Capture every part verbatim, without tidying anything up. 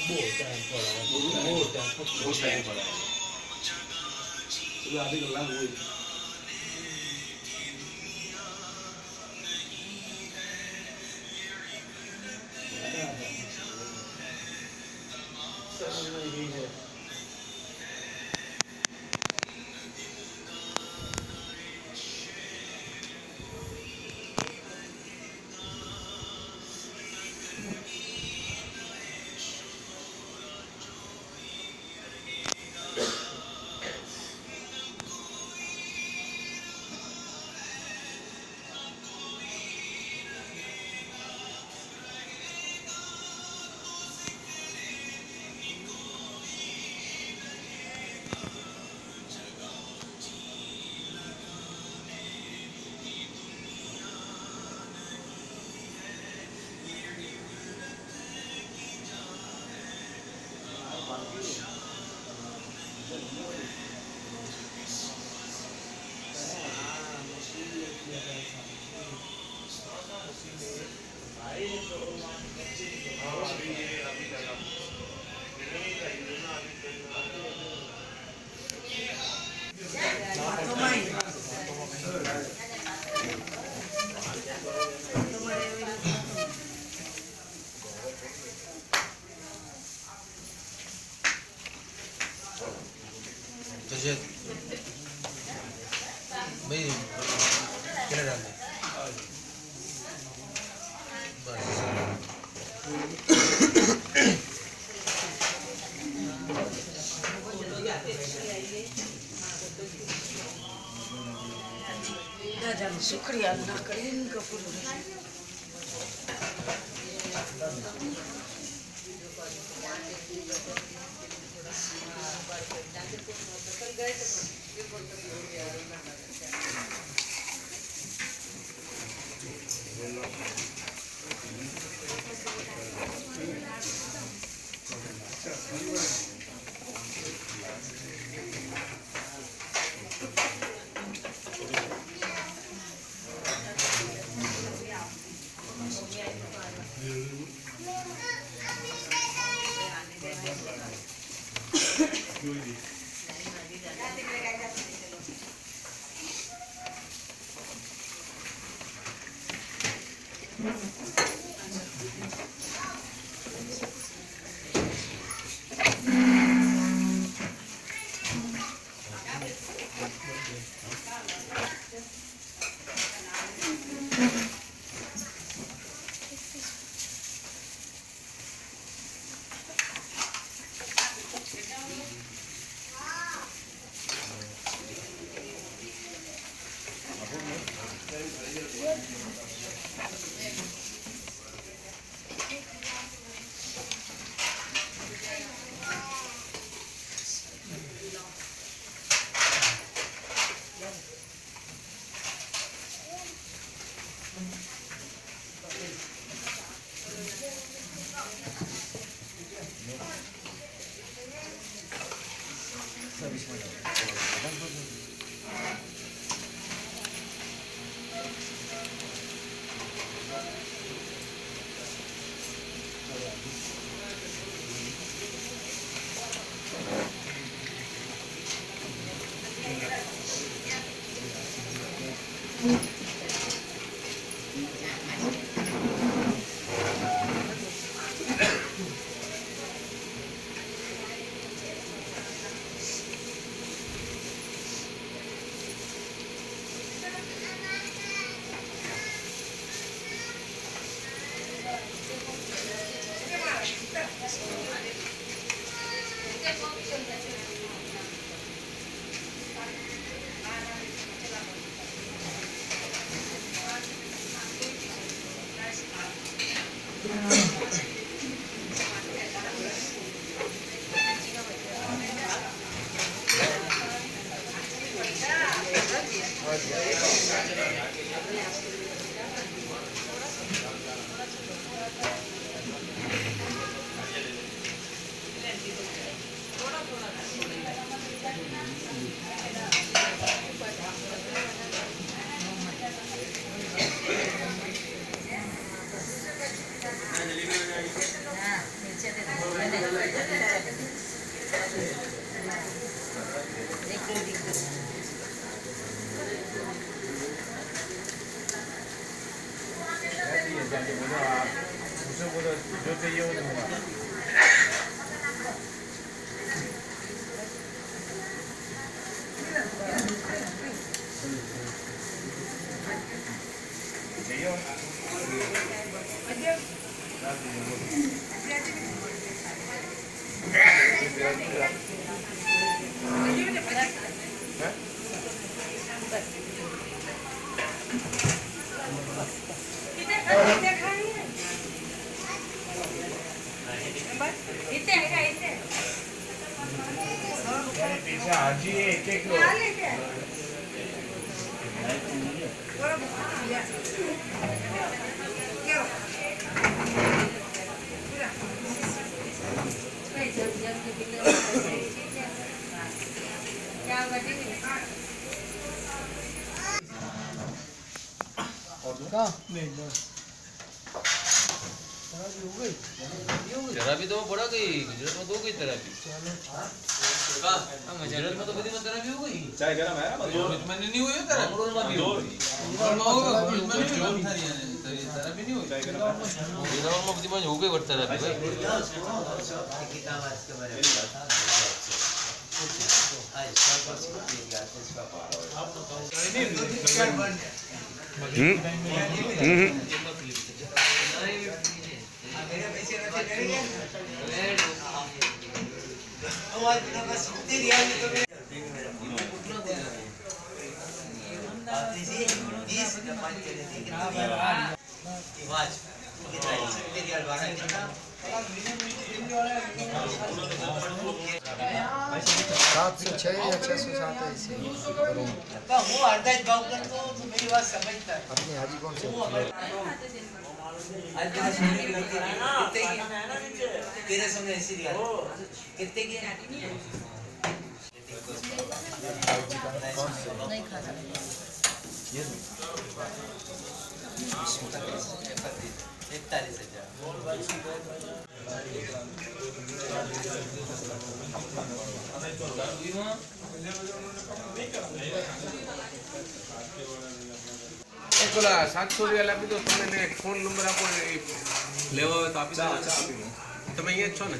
बहुत टाइम पड़ा है, बहुत टाइम बहुत टाइम पड़ा है। सुबह आधी कलाक हुई। समझ में नहीं है। तुझे भाई क्या डालना है? शुक्रिया अल्लाह करें इनका पूरा। आजी एक एक लो थेरापी तो पड़ा गई गुजरात में तो हो गई थेरापी गुजरात में तो बड़ी में थेरापी हो गई चाय गरम है ना मैंने नहीं हुई थेरापी में भी हो गई होगा में भी कम था यार थेरापी नहीं हुई गुजरात में बड़ी में हो गई वर्त थेरापी भाई कितना बात के बारे में बता आज सब कुछ दिया हम्म मेरे पैसे रखे करेंगे आवाज बिना बस सुनती रिया तो बात इसी बीस पाँच चले थे कितना आवाज कितना सुनती रिया बारह कितना सात सौ छः या छः सौ सात है इसे तो वो अर्धा भाव कर तो मेरी बात समझता है अपनी हाजी कौन से आज तेरे सामने करती है कितने की तेरे सामने ऐसी दिया कितने की नहीं खा इकतालीस हजार बोला सात सौ रुपया लापी दो तुम्हें एक फोन नंबर आपको लेवा हो तो आप तो मैं ये छो ना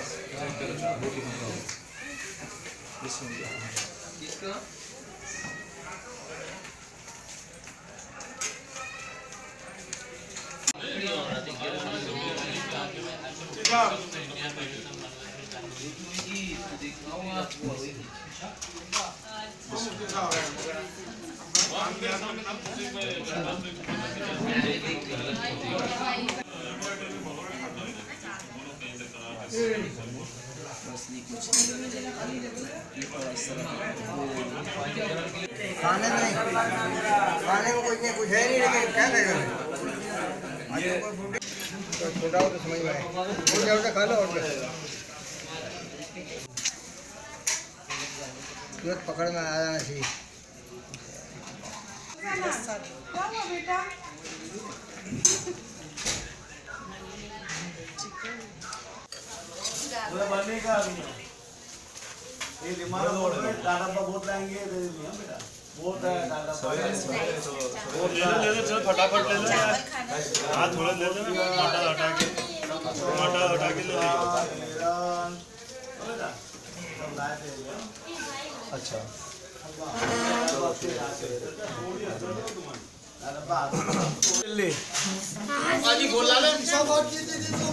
किसका खाने में खाने में कुछ नहीं कुछ है नहीं लेकिन क्या करेगा तो छोटा हो तो समझ में आए हो जाओ तो खा लो और तुरंत पकड़ में आ जाना चाहिए बनेगा अभी ये दिमाग में टाटा का वोट लाएंगे दे दिया बेटा वोट है टाटा वोट ले ले ले चल फटाफट ले ले यार हां थोड़ा ले ले टमाटर हटा के टमाटर हटा के ले बेटा सब लाए थे अच्छा ले आज बोला ले सब और दे दे दो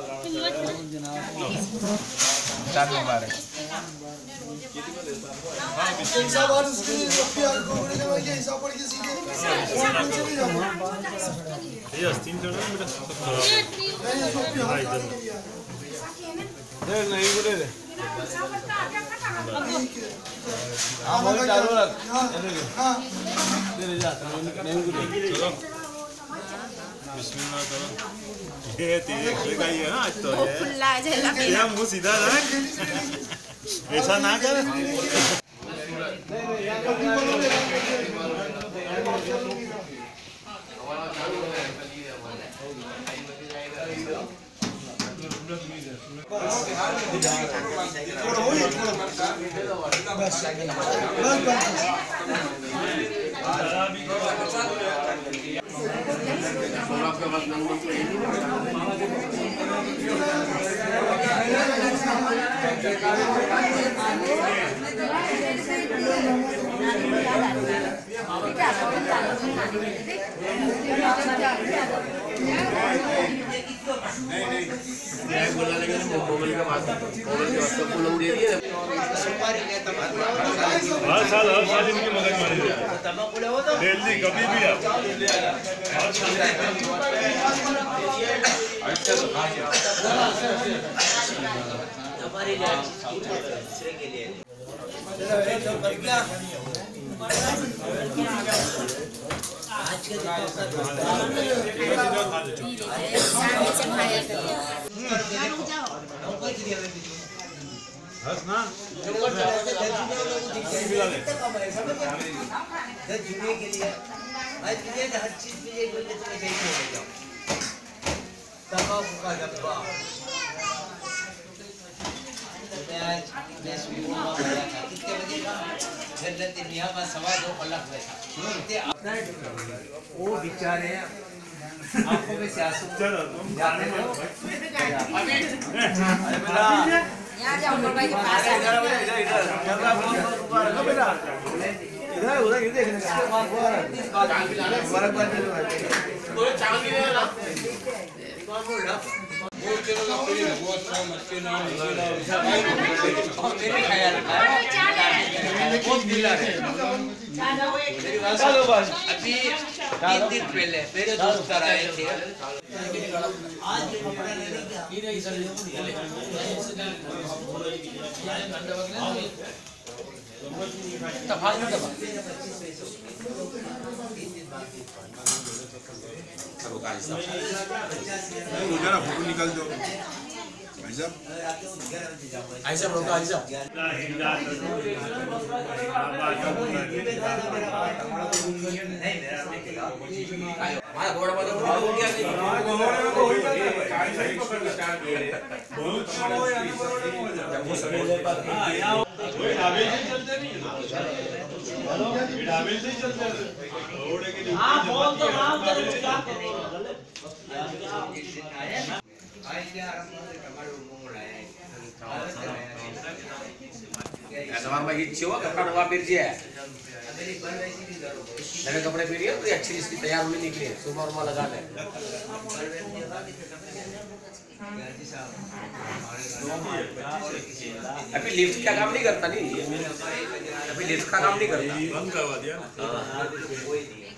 चार नंबर है हिसाब और उसकी रुपया को बोले के हिसाब पर किसी के ये अस्तीन कर रहा है बेटा नहीं नहीं बोले रे हां बोल चालू रख हां दे ले जा नहीं बोले चलो बिस्मिल्लाह करो ये तेरे का ही है ना आज तो ये फुल्ला जला तेरा मुंह सीधा रख ऐसा ना कर बस आपके पास नंबर तो है नहीं। मैं बोला लेकिन मोबाइल के पास मोबाइल के सबको लोग दे दिए सुपारी ले तंबाकू हर साल हर साल इनकी मदद मारी जाती है तंबाकू ले वो तो दिल्ली कभी भी आप हमारे लिए दूसरे के लिए आज के हंस ना जुड़ने के लिए आज के हर चीज में ये बोलते तुम्हें चाहिए हो जाओ तंबाकू का डब्बा मैं आज मैं सुबह में गया था कितने बजे का जन्नत दुनिया का सवा दो कलाक हुआ था वो बेचारे आंखों में से आंसू चलो जाने दो अभी यहाँ जाओ भाई के पास आ इधर इधर बेटा इधर उधर ये देखने का बरक बरक कोई चावल भी नहीं ला कौन बोल रहा वो चलो ना पड़ी ना वो सब मच्छी ना मैंने खाया रखा है बहुत ढीला है चलो बस अभी तीन दिन पहले मेरे दोस्त आए थे आज रोजाना फोटो निकाल दो भाई साहब ऐसा रोका ऐसा हमारा घोड़ा वाला हो गया नहीं ऐसा मैं इच्छा हुआ कपड़ा नवा पहन दिया है नए कपड़े पहनिए तो अच्छी इसकी तैयार होने निकली है सुबह उरमा लगा ले अभी लिफ्ट का काम नहीं करता नहीं अभी लिफ्ट का काम नहीं करता बंद करवा दिया ना।